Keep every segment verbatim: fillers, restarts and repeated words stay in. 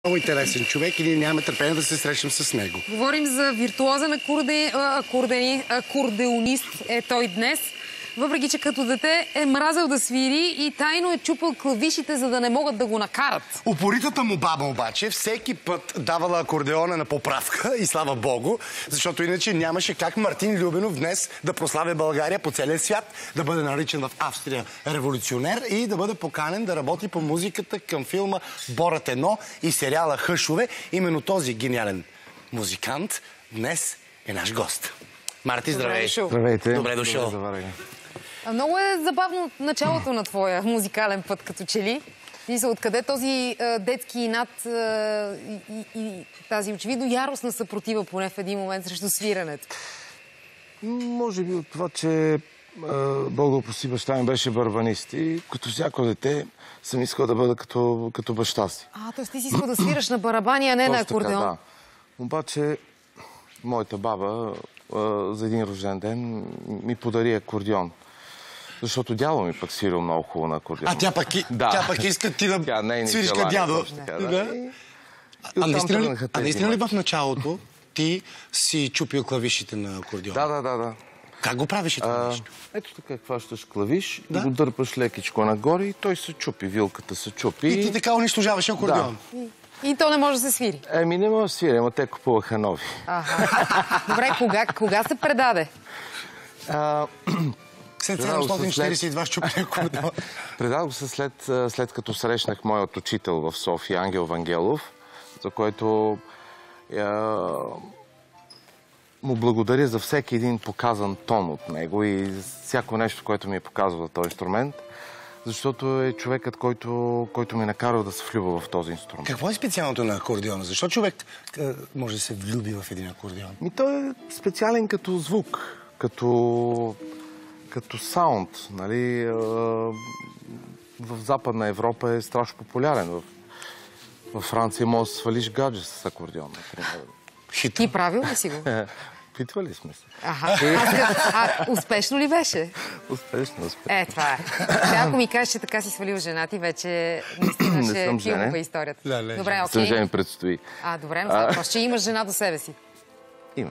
много интересен човек и ние нямаме търпение да се срещнем с него. Говорим за виртуозен акорде... акордени... акордеонист е той днес. Въпреки че като дете е мразил да свири и тайно е чупал клавишите, за да не могат да го накарат. Упоритата му баба обаче всеки път давала акордеона на поправка и слава Богу, защото иначе нямаше как Мартин Любенов днес да прославя България по целия свят, да бъде наричан в Австрия революционер и да бъде поканен да работи по музиката към филма Борът едно и сериала Хъшове. Именно този гениален музикант днес е наш гост. Марти, здравей! Здравейте! Добре дошъл! Добре, много е забавно началото на твоя музикален път, като че ли. Мисля, откъде този а, детски инат а, и, и тази очевидно яростна съпротива поне в един момент срещу свирането? Може би от това, че Бог да опрости, баща ми беше барабанист и като всяко дете съм искал да бъда като, като баща си. А, т.е. ти си искал да свираш на барабани, а не на акордеон? Така, да. Обаче моята баба за един рожден ден ми подари акордеон. Защото дядо ми пък свирил много хубаво на акордеон. А тя пък, и, да. тя пък иска ти да свириш като дядо. Така, да. Да. И... А, наистина ли, а наистина ли в началото ти си чупил клавишите на акордеона? Да, да, да, да. Как го правиш това нещо? Ето така, хващаш клавиш, да? го дърпаш лекичко нагоре и той се чупи, вилката се чупи. И ти така унищожаваш акордеон? Да. И то не може да се свири? Еми, не може да свири, ама те купуваха нови. Ага. Добре, кога, кога се предаде? А... След седемстотин четиридесет и два щупния акордеон. Предадох се след, след като срещнах моят учител в София, Ангел Вангелов, за който е, му благодаря за всеки един показан тон от него и всяко нещо, което ми е показал за този инструмент, защото е човекът, който, който ми е накарал да се влюбя в този инструмент. Какво е специалното на акордеона? Защо човек може да се влюби в един акордеон? Ми той е специален като звук, като... като саунд, нали, в Западна Европа е страшно популярен. Във Франция може да свалиш гадже с акордеон, например. Ти правил ли си го? Питвали сме се. Аха. А, а успешно ли беше? Успешно, успешно. Е, това е. Сега, ако ми кажеш, че така си свалил жена ти, вече наистина ще е филмова историята. Да, не, добре, окей. Съм женен предстои. А, добре, но сега ще имаш жена до себе си. Има.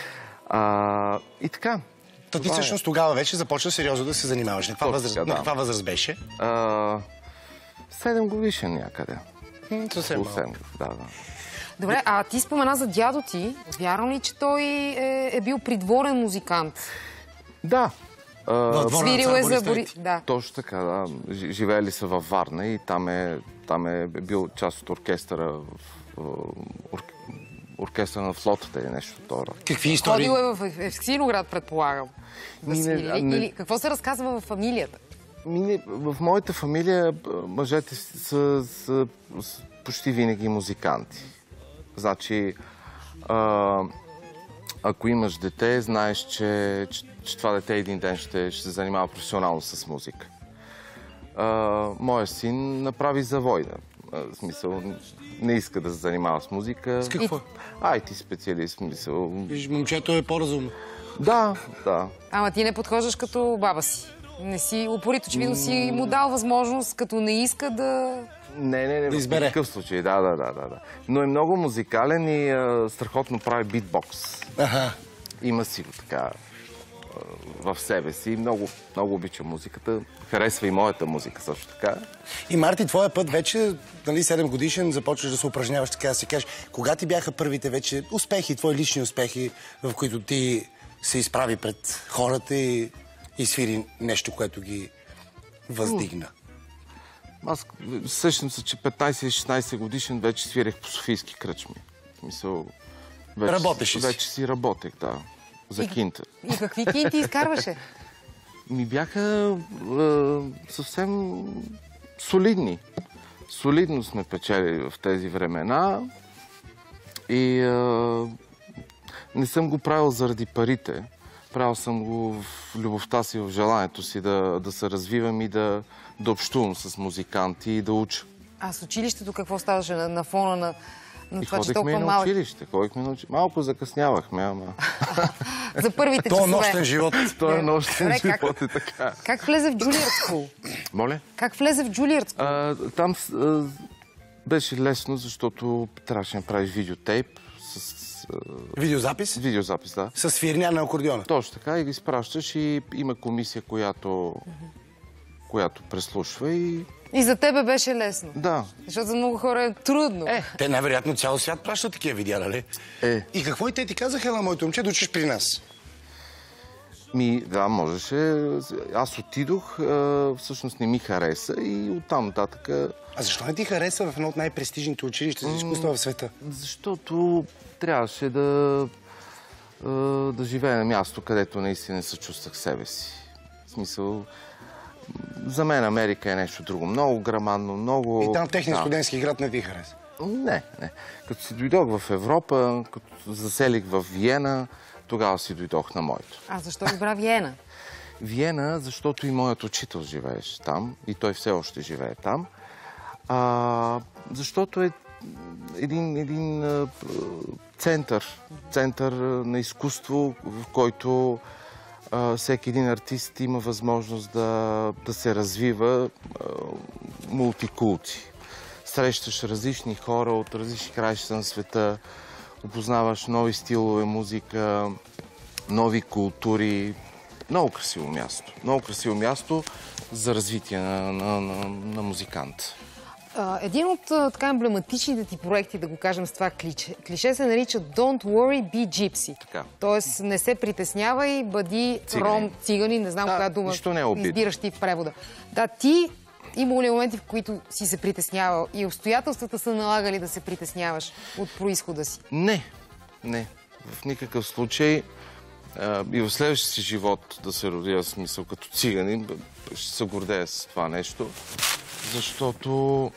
А, и така. То ти всъщност тогава вече започна сериозно да се занимаваш. На каква възраст, да. На каква възраст беше? А, седем годишен някъде. Съвсем малко. Да, да. Добре, а ти спомена за дядо ти. Вярно ли, че той е, е бил придворен музикант? Да. Свирил е за Бори... Да. Точно така, да. Живеели са във Варна и там е, там е бил част от оркестъра в ор... оркестъра на флотата или нещо второ. Какви истории? Ходил е в Евксиноград, предполагам. Да свири. Не, не... Или какво се разказва в фамилията? Ми, в моята фамилия мъжете са, са, са почти винаги музиканти. Значи, а, ако имаш дете, знаеш, че, че, че това дете един ден ще, ще се занимава професионално с музика. А, моя син направи завойна. В смисъл, не иска да се занимава с музика. С какво? Ай, ти специалист, смисъл. Виж, момчето е по-разумно. Да, да. Ама ти не подхождаш като баба си. Не си упорит, очевидно си му дал възможност, като не иска да... Не, не, не, да избере. В такъв случай, да, да, да, да. Но е много музикален и а, страхотно прави битбокс. Аха. Има си го така а, в себе си. Много, много обича музиката. Харесва и моята музика също така. И Марти, твоя път вече, нали, седем годишен, започваш да се упражняваш, така да се кажеш. Кога ти бяха първите вече успехи, твои лични успехи, в които ти се изправи пред хората и, и свири нещо, което ги въздигна? Аз сещам се, че петнайсет-шестнайсет годишен вече свирих по софийски кръчми. Мисъл, вече, работеше си? Вече си работех, да. За и, кинта. И какви кинти изкарваше? Ми бяха е, съвсем солидни. Солидно сме печели в тези времена. И е, не съм го правил заради парите. Правил съм го в любовта си, в желанието си да, да се развивам и да, да общувам с музиканти и да уча. А с училището какво ставаше на, на фона на, на и това, че толкова малък? И малък? училище, ходихме на училище. Малко закъснявахме, ама... За първите часове. То е нощен живот. То е нощен Добре, живот как, и така. Как влезе в Juilliard School? Моля? Как влезе в Juilliard School? А, там... А, Беше лесно, защото трябваше да направиш видеотейп с... Видеозапис? Видеозапис, да. С фирня на акордеона. Точно така, и ги изпращаш и има комисия, която, която преслушва и... И за тебе беше лесно. Да. Защото за много хора е трудно. Е. Те най-вероятно цял свят пращат такива видеа, нали? Е. И какво и те ти казаха на моето момче да учиш при нас? Ми, да, можеше. Аз отидох, всъщност не ми хареса и оттам нататък... А защо не ти хареса в едно от най-престижните училища за изкуство в света? Защото трябваше да, да живея на място, където наистина не се чувствах себе си. В смисъл, за мен Америка е нещо друго. Много грамадно, много... И там техния да. студентски град не ти хареса? Не, не. Като си дойдох в Европа, като заселих в Виена, тогава си дойдох на моето. А защо избра Виена? Виена, защото и моят учител живееше там, и той все още живее там. А, защото е един, един а, център, център на изкуство, в който а, всеки един артист има възможност да, да се развива а, мултикулти. Срещаш различни хора от различни краища на света, опознаваш нови стилове музика, нови култури. Много красиво място. Много красиво място за развитие на, на, на, на музикант. Един от така емблематичните ти проекти, да го кажем с това клише, клише се нарича Don't worry, be gypsy. Така. Тоест не се притеснявай, бъди Цигани. ром, цигани, не знам Да, коя дума нищо не е обидно. избираш ти в превода. Да, ти има ли моменти, в които си се притеснявал и обстоятелствата са налагали да се притесняваш от произхода си? Не, не. В никакъв случай а, и в следващия си живот да се родя в смисъл като циганин, ще се гордея с това нещо, защото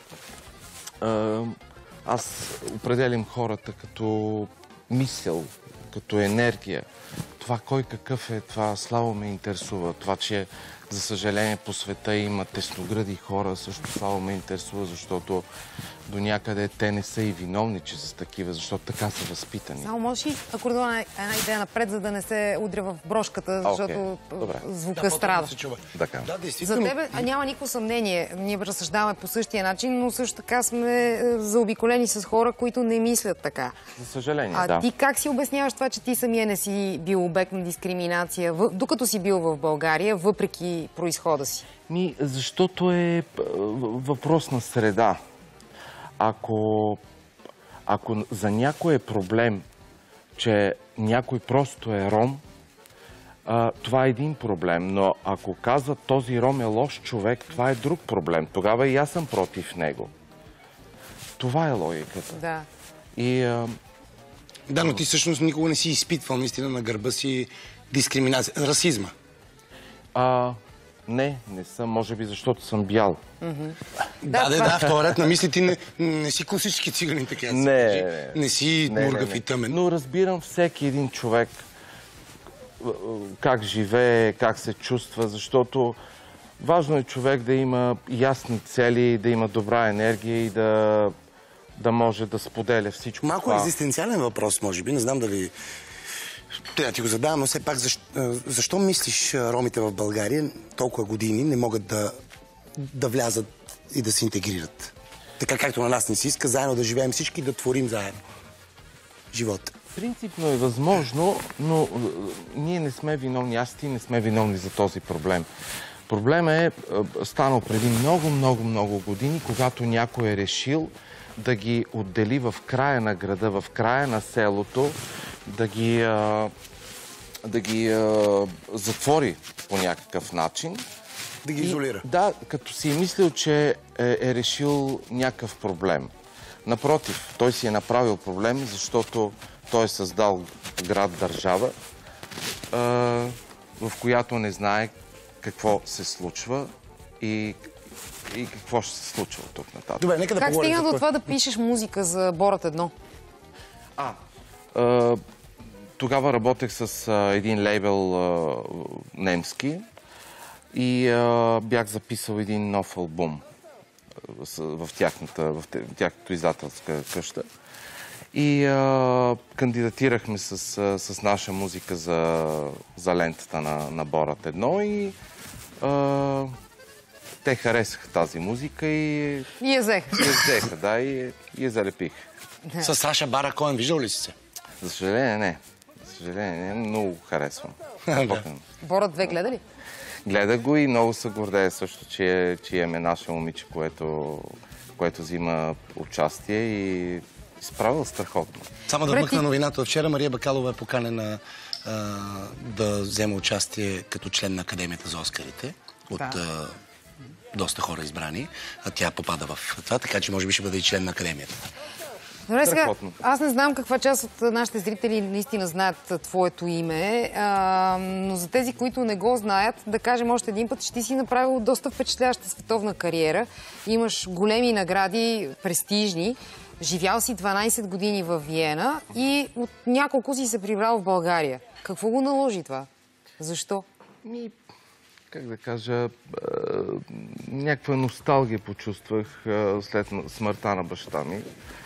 а, аз определям хората като мисъл, като енергия. Това кой какъв е, това слабо ме интересува. Това, че за съжаление по света има тесногради хора, също слабо ме интересува, защото до някъде те не са и виновни, че са такива, защото така са възпитани. Само можеш ли акордеона една идея напред, за да не се удря в брошката, защото okay. звука Да, страда. се чува. Така. Да, За действително. тебе а няма никакво съмнение. Ние разсъждаваме по същия начин, но също така сме заобиколени с хора, които не мислят така. За съжаление, а да. ти как си обясняваш това, че ти самия не си бил обект на дискриминация, в... докато си бил в България, въпреки произхода си? Ми, защото е въпрос на среда. Ако, ако за някой е проблем, че някой просто е ром, а, това е един проблем. Но ако казва този ром е лош човек, това е друг проблем. Тогава и аз съм против него. Това е логиката. Да. И, а... Да, но ти всъщност никога не си изпитвал наистина на гърба си дискриминация, расизма. А, не, не съм, може би защото съм бял. Mm-hmm. Да, да, да, да, вторият на мисли ти не, не си класически циганин, така не, не, не, не си мургав и тъмен. Но разбирам всеки един човек как живее, как се чувства, защото важно е човек да има ясни цели, да има добра енергия и да, да може да споделя всичко. Малко това. екзистенциален въпрос, може би, не знам дали трябва да ти го задавам, но все пак защо, защо мислиш ромите в България толкова години не могат да, да влязат и да се интегрират? Така както на нас не си иска, заедно да живеем всички и да творим заедно живота. Принципно е възможно, но ние не сме виновни, аз ти не сме виновни за този проблем. Проблемът е станал преди много, много, много години, когато някой е решил да ги отдели в края на града, в края на селото, да ги, а, да ги а, затвори по някакъв начин. Да ги изолира. И, да, като си е мислил, че е, е решил някакъв проблем. Напротив, той си е направил проблем, защото той е създал град-държава, а, в която не знае какво се случва и, и какво ще се случва от тук нататък. Добре, нека да как поговорим стигна за до това да пишеш музика за Борът едно? А, а, тогава работех с а, един лейбъл а, немски и а, бях записал един нов албум а, с, в, тяхната, в тяхната издателска къща. И а, кандидатирахме с, а, с наша музика за, за лентата на, на Борът едно и а, те харесаха тази музика и... И я взех. И я взеха, да, и, и я залепих. С Саша Бара Коен виждал ли си се? За съжаление, не. За съжаление, не. Много харесвам. Бора две гледа ли? Гледах го и много се гордея също, че, че имаме наше момиче, което, което взима участие и справил страхотно. Само да вмъкна новината. Вчера Мария Бакалова е поканена а, да вземе участие като член на Академията за Оскарите от да. а, доста хора избрани. А тя попада в това, така че може би ще бъде и член на Академията. Добре, сега, аз не знам каква част от нашите зрители наистина знаят твоето име, а, но за тези, които не го знаят, да кажем още един път, че ти си направил доста впечатляваща световна кариера. Имаш големи награди, престижни. Живял си дванайсет години в Виена и от няколко си се прибрал в България. Какво го наложи това? Защо? Ми, как да кажа, а, някаква носталгия почувствах а, след смъртта на баща ми.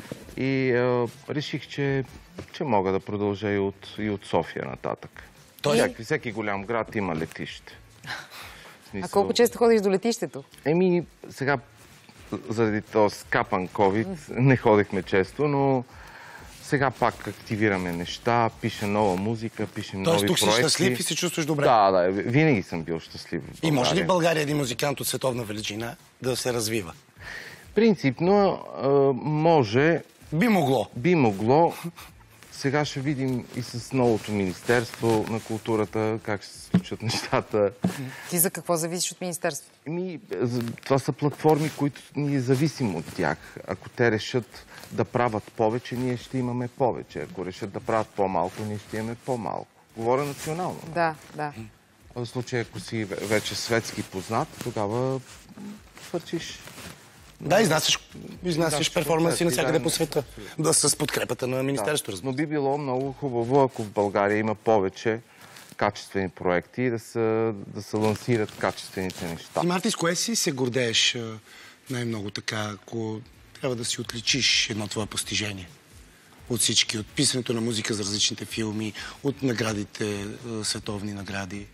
И а, реших, че, че мога да продължа и от, и от София нататък. Той... Всеки, всеки голям град има летище. Смисъл... А колко често ходиш до летището? Еми, сега, заради този скапан ковид, не ходихме често, но сега пак активираме неща, пише нова музика, пишем нови проекти. Тоест тук си щастлив и се чувстваш добре? Да, да, винаги съм бил щастлив в България. И може ли в България един музикант от световна величина да се развива? Принципно може... Би могло. Би могло. Сега ще видим и с новото Министерство на културата как ще се случат нещата. Ти за какво зависиш от Министерството? Еми, това са платформи, които ние зависим от тях. Ако те решат да правят повече, ние ще имаме повече. Ако решат да правят по-малко, ние ще имаме по-малко. Говоря национално. Да, да. В случай, ако си вече светски познат, тогава свърчиш. Да, изнасяш, изнасяш да, перформанси навсякъде да, по света. Да, с подкрепата на Министерството, да. Но би било много хубаво, ако в България има повече качествени проекти и да се, да се лансират качествените неща. И, Марти, с кое си се гордееш най-много така, ако трябва да си отличиш едно твое постижение? От всички, от писането на музика за различните филми, от наградите, световни награди?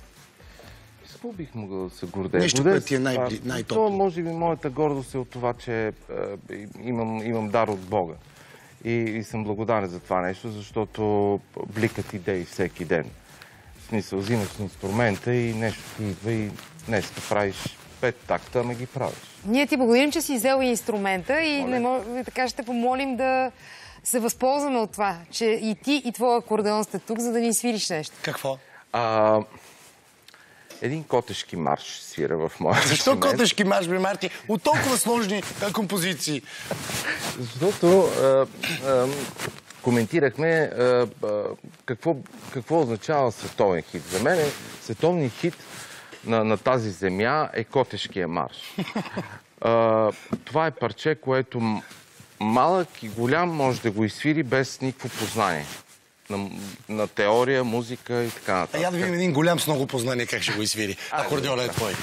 Какво бих могъл да се гордея? Нещо, което ти е най- най-топло. Може би моята гордост е от това, че е, имам, имам дар от Бога. И, и съм благодарен за това нещо, защото бликат идеи всеки ден. В смисъл, взимаш инструмента и нещо ти идва и днес правиш пет такта, ама ги правиш. Ние ти благодарим, че си взел и инструмента и не мож... така ще помолим да се възползваме от това, че и ти, и твоя акордеон сте тук, за да ни свириш нещо. Какво? А... Един котешки марш свира в моя инструмент. Защо котешки марш, бе, Марти? От толкова сложни композиции. Защото а, а, коментирахме а, а, какво, какво означава световен хит. За мен е световният хит на, на тази земя е котешкия марш. А, това е парче, което малък и голям може да го изсвири без никакво познание. На, на теория, музика и така нататък. А я да видим един голям с много познание как ще го изсвири. Акордеона е твой.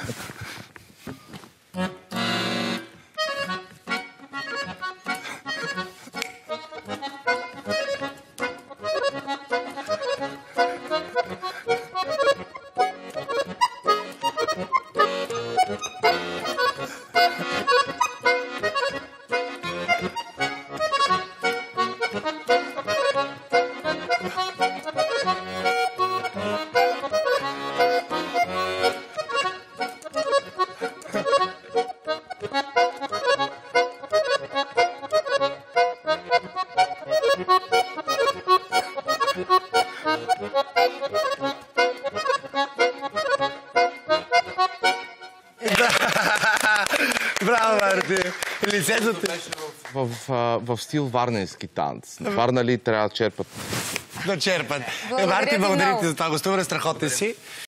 Браво, Марти! Лицето ти! В, в, в стил варненски танц. Варнали трябва да черпат. Да черпат. Марти, благодаря ти за това гостуване. Страхотен си.